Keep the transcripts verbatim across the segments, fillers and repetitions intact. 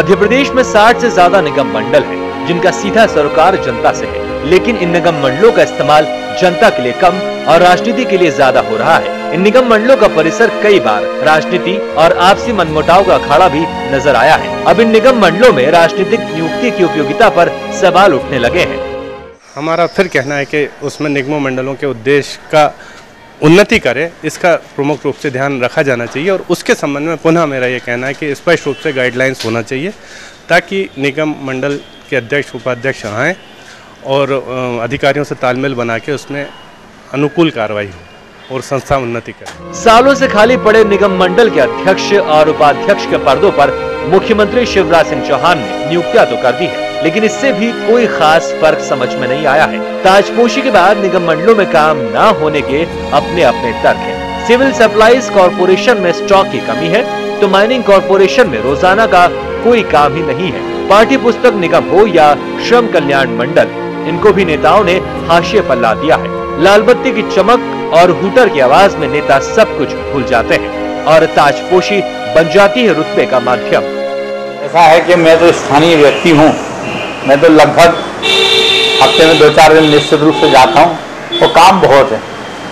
मध्य प्रदेश में साठ से ज्यादा निगम मंडल हैं, जिनका सीधा सरोकार जनता से है, लेकिन इन निगम मंडलों का इस्तेमाल जनता के लिए कम और राजनीति के लिए ज्यादा हो रहा है। इन निगम मंडलों का परिसर कई बार राजनीति और आपसी मनमुटाव का अखाड़ा भी नजर आया है। अब इन निगम मंडलों में राजनीतिक नियुक्ति की उपयोगिता पर सवाल उठने लगे हैं। हमारा फिर कहना है कि उसमें निगमों मंडलों के उद्देश्य का उन्नति करे, इसका प्रमुख रूप से ध्यान रखा जाना चाहिए और उसके संबंध में पुनः मेरा ये कहना है कि स्पष्ट रूप से गाइडलाइंस होना चाहिए, ताकि निगम मंडल के अध्यक्ष उपाध्यक्ष आएँ और अधिकारियों से तालमेल बना के उसमें अनुकूल कार्रवाई हो और संस्था उन्नति करे। सालों से खाली पड़े निगम मंडल के अध्यक्ष और उपाध्यक्ष के पर्दों पर मुख्यमंत्री शिवराज सिंह चौहान ने नियुक्तियां तो कर दी है, लेकिन इससे भी कोई खास फर्क समझ में नहीं आया है। ताजपोशी के बाद निगम मंडलों में काम न होने के अपने अपने तर्क हैं। सिविल सप्लाईज कॉरपोरेशन में स्टॉक की कमी है, तो माइनिंग कॉरपोरेशन में रोजाना का कोई काम ही नहीं है। पाठ्य पुस्तक निगम हो या श्रम कल्याण मंडल, इनको भी नेताओं ने हाशिए पर ला दिया है। लालबत्ती की चमक और हूटर की आवाज में नेता सब कुछ भूल जाते हैं और ताजपोशी बन जाती है रुतबे का माध्यम। ऐसा है कि मैं तो स्थानीय व्यक्ति हूँ, मैं तो लगभग हफ्ते में दो चार दिन निश्चित रूप से जाता हूँ और काम बहुत है।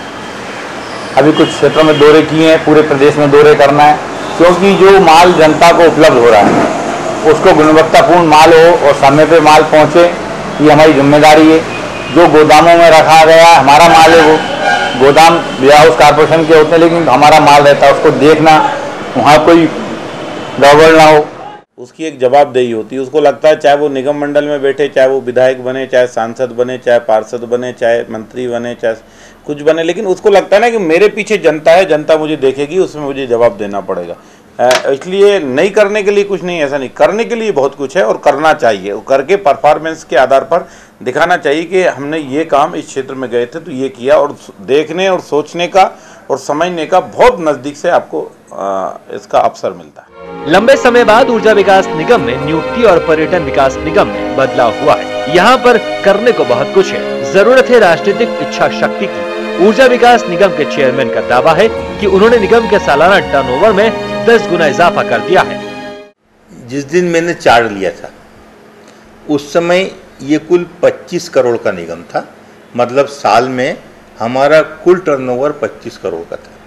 अभी कुछ क्षेत्रों में दौरे किए हैं, पूरे प्रदेश में दौरे करना है, क्योंकि जो माल जनता को उपलब्ध हो रहा है उसको गुणवत्तापूर्ण माल हो और समय पे माल पहुँचे, ये हमारी जिम्मेदारी है। जो गोदामों में रखा गया हमारा माल है, वो गोदाम वेयर हाउस कॉर्पोरेशन के होते हैं, लेकिन हमारा माल रहता है, उसको देखना, वहाँ कोई गड़बड़ ना हो, उसकी एक जवाबदेही होती है। उसको लगता है चाहे वो निगम मंडल में बैठे, चाहे वो विधायक बने, चाहे सांसद बने, चाहे पार्षद बने, चाहे मंत्री बने, चाहे कुछ बने, लेकिन उसको लगता है ना कि मेरे पीछे जनता है, जनता मुझे देखेगी, उसमें मुझे जवाब देना पड़ेगा। इसलिए नहीं करने के लिए कुछ नहीं, ऐसा नहीं, करने के लिए बहुत कुछ है और करना चाहिए। वो करके परफॉर्मेंस के आधार पर दिखाना चाहिए कि हमने ये काम इस क्षेत्र में गए थे तो ये किया, और देखने और सोचने का और समझने का बहुत नजदीक से आपको आ, इसका अवसर मिलता है। लंबे समय बाद ऊर्जा विकास निगम में नियुक्ति और पर्यटन विकास निगम में बदलाव हुआ है। यहाँ पर करने को बहुत कुछ है, जरूरत है राजनीतिक इच्छा शक्ति की। ऊर्जा विकास निगम के चेयरमैन का दावा है कि उन्होंने निगम के सालाना टर्नओवर में दस गुना इजाफा कर दिया है। जिस दिन मैंने चार्ज लिया था उस समय ये कुल पच्चीस करोड़ का निगम था, मतलब साल में हमारा कुल टर्नओवर पच्चीस करोड़ का था।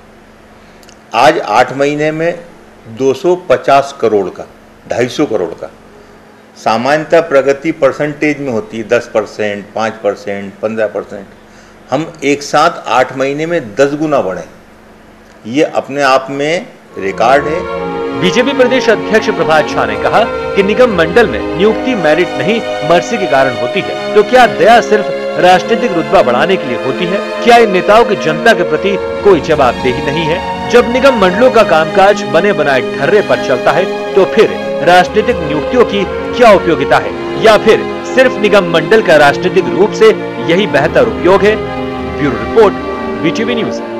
आज आठ महीने में दो सौ पचास करोड़ का, ढाई सौ करोड़ का। सामान्यतः प्रगति परसेंटेज में होती है दस परसेंट, पाँच परसेंट, पंद्रह परसेंट। हम एक साथ आठ महीने में दस गुना बढ़े, ये अपने आप में रिकॉर्ड है। बीजेपी प्रदेश अध्यक्ष प्रभात झा ने कहा कि निगम मंडल में नियुक्ति मेरिट नहीं मर्जी के कारण होती है, तो क्या दया सिर्फ राजनीतिक रुतबा बढ़ाने के लिए होती है? क्या इन नेताओं की जनता के प्रति कोई जवाबदेही नहीं है? जब निगम मंडलों का कामकाज बने बनाए ढर्रे पर चलता है, तो फिर राजनीतिक नियुक्तियों की क्या उपयोगिता है? या फिर सिर्फ निगम मंडल का राजनीतिक रूप से यही बेहतर उपयोग है? Bureau report, VTV news.